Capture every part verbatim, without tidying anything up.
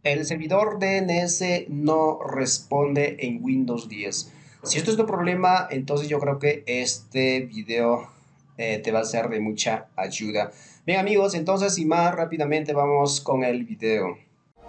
El servidor D N S no responde en Windows diez. Si esto es tu problema, entonces yo creo que este video eh, te va a ser de mucha ayuda. Bien amigos, entonces sin más rápidamente vamos con el video.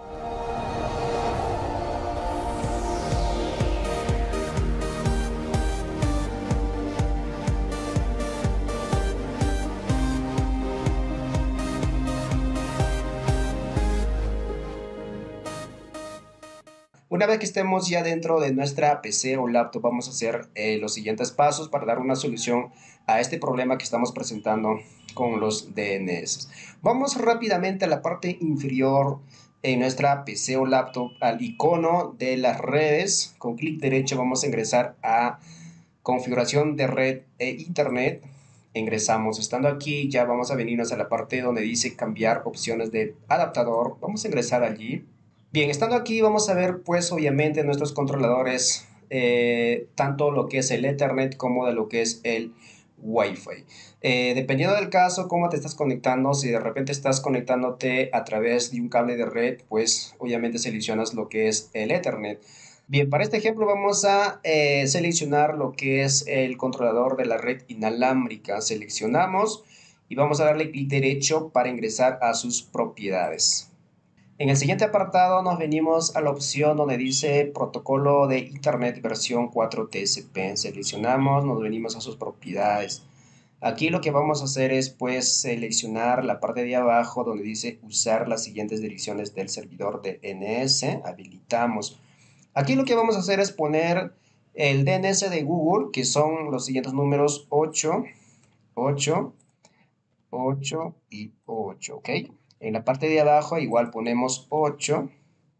Una vez que estemos ya dentro de nuestra P C o laptop, vamos a hacer eh, los siguientes pasos para dar una solución a este problema que estamos presentando con los D N S. Vamos rápidamente a la parte inferior en nuestra P C o laptop, al icono de las redes. Con clic derecho vamos a ingresar a configuración de red e internet. Ingresamos. Estando aquí ya vamos a venirnos a la parte donde dice cambiar opciones de adaptador. Vamos a ingresar allí. Bien, estando aquí vamos a ver pues obviamente nuestros controladores, eh, tanto lo que es el Ethernet como de lo que es el Wi-Fi. Eh, dependiendo del caso, cómo te estás conectando, si de repente estás conectándote a través de un cable de red, pues obviamente seleccionas lo que es el Ethernet. Bien, para este ejemplo vamos a eh, seleccionar lo que es el controlador de la red inalámbrica. Seleccionamos y vamos a darle clic derecho para ingresar a sus propiedades. En el siguiente apartado nos venimos a la opción donde dice protocolo de internet versión cuatro T S P. Seleccionamos, nos venimos a sus propiedades. Aquí lo que vamos a hacer es pues seleccionar la parte de abajo donde dice usar las siguientes direcciones del servidor de D N S. Habilitamos. Aquí lo que vamos a hacer es poner el D N S de Google, que son los siguientes números ocho, ocho, ocho y ocho, ¿ok? En la parte de abajo igual ponemos ocho,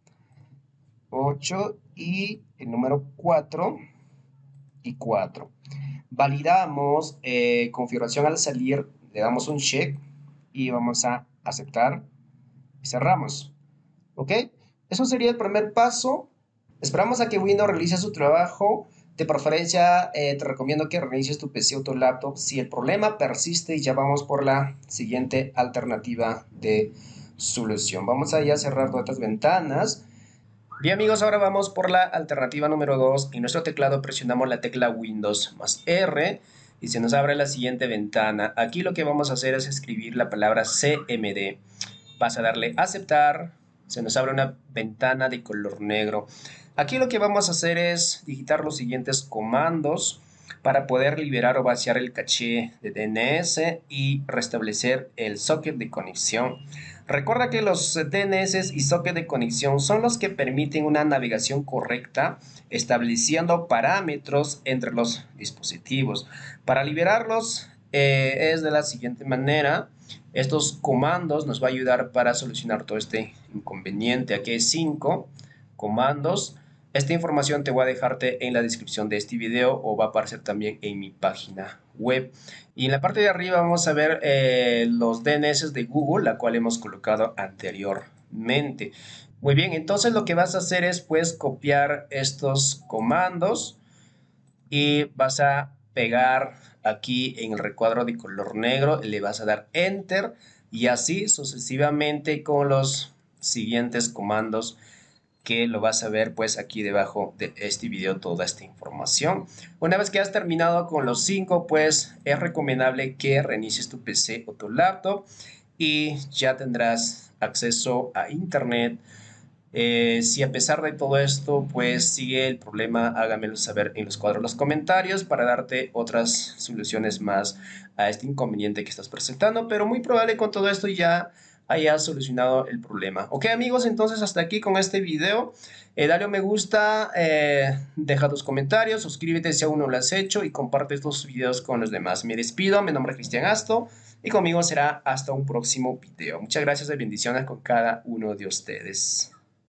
ocho y el número cuatro y cuatro. Validamos eh, configuración al salir, le damos un check y vamos a aceptar y cerramos. ¿Ok? Eso sería el primer paso. Esperamos a que Windows realice su trabajo. De preferencia, eh, te recomiendo que reinicies tu P C o tu laptop. Si el problema persiste, ya vamos por la siguiente alternativa de solución. Vamos a ya cerrar todas estas ventanas. Bien amigos, ahora vamos por la alternativa número dos. En nuestro teclado presionamos la tecla Windows más R y se nos abre la siguiente ventana. Aquí lo que vamos a hacer es escribir la palabra C M D. Vas a darle aceptar. Se nos abre una ventana de color negro. Aquí lo que vamos a hacer es digitar los siguientes comandos para poder liberar o vaciar el caché de D N S y restablecer el socket de conexión. Recuerda que los D N S y socket de conexión son los que permiten una navegación correcta, estableciendo parámetros entre los dispositivos. Para liberarlos eh, es de la siguiente manera. Estos comandos nos va a ayudar para solucionar todo este inconveniente. Aquí hay cinco comandos. Esta información te voy a dejarte en la descripción de este video o va a aparecer también en mi página web. Y en la parte de arriba vamos a ver eh, los D N S de Google, la cual hemos colocado anteriormente. Muy bien, entonces lo que vas a hacer es pues copiar estos comandos y vas a pegar aquí en el recuadro de color negro, le vas a dar enter y así sucesivamente con los siguientes comandos que lo vas a ver pues aquí debajo de este video toda esta información. Una vez que has terminado con los cinco, pues es recomendable que reinicies tu P C o tu laptop y ya tendrás acceso a internet. Eh, si a pesar de todo esto pues sigue el problema, hágamelo saber en los cuadros de los comentarios para darte otras soluciones más a este inconveniente que estás presentando, pero muy probable con todo esto ya haya solucionado el problema. Ok amigos, entonces hasta aquí con este video. Eh, dale un me gusta, eh, deja tus comentarios, suscríbete si aún no lo has hecho y comparte estos videos con los demás. Me despido, mi nombre es Cristian Asto y conmigo será hasta un próximo video. Muchas gracias y bendiciones con cada uno de ustedes.